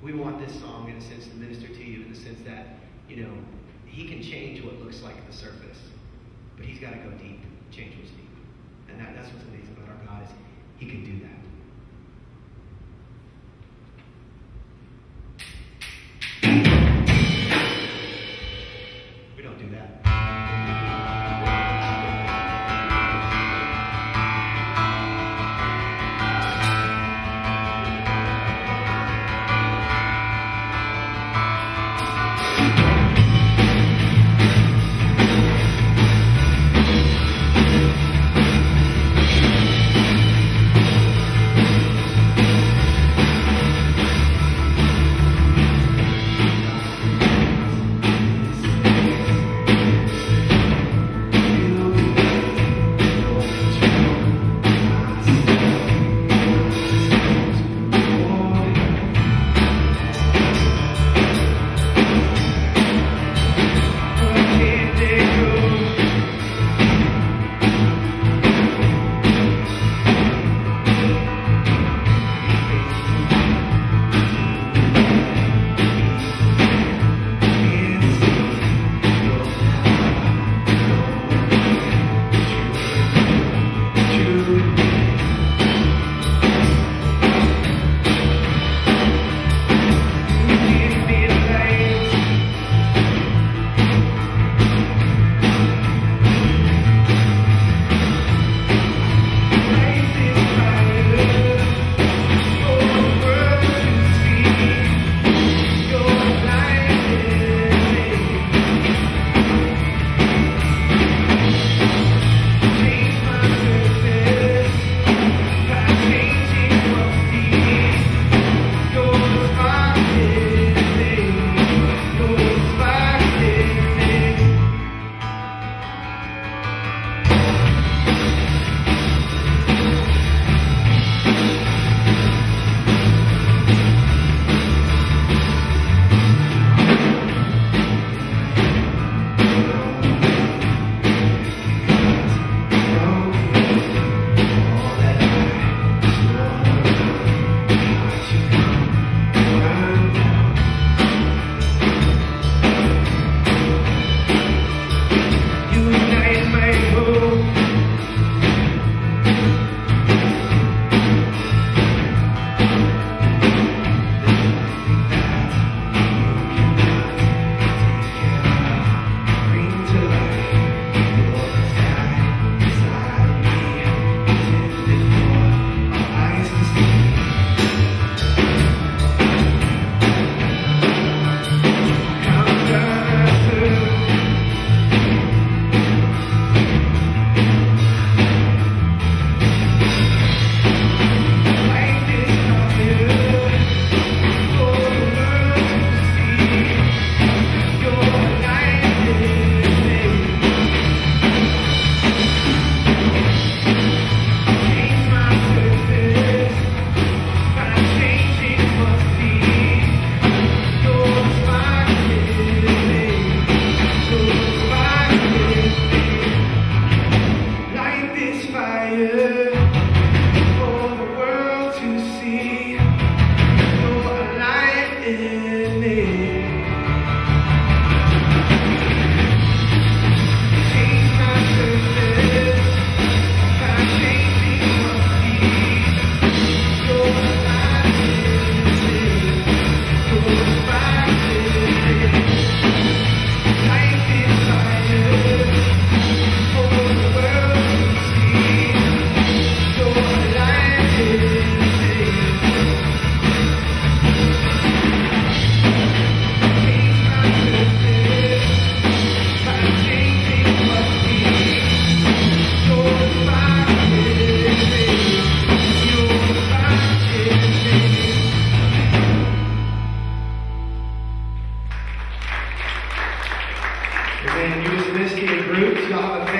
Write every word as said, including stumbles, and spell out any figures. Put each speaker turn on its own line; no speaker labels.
we want this song, in a sense, to minister to you in the sense that, you know, he can change what looks like the surface, but he's got to go deep, change what's deep. And that, that's what's amazing about our God is he can do that. We don't do that. Y'all have a